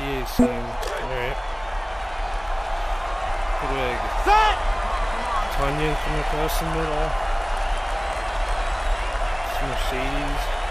EA saying, alright. Tonyan coming across the middle. It's Mercedes.